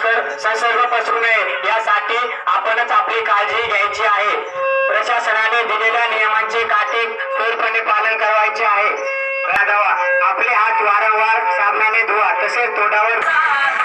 संसर्ग पसरू नये यासाठी आपणच आपली काळजी घ्यायची आहे। प्रशासनाने दिलेल्या नियमांचे काटेकोरपणे पालन करायचे आहे। आपले हात वारंवार साबणाने धुवा, तसेच तोंडावर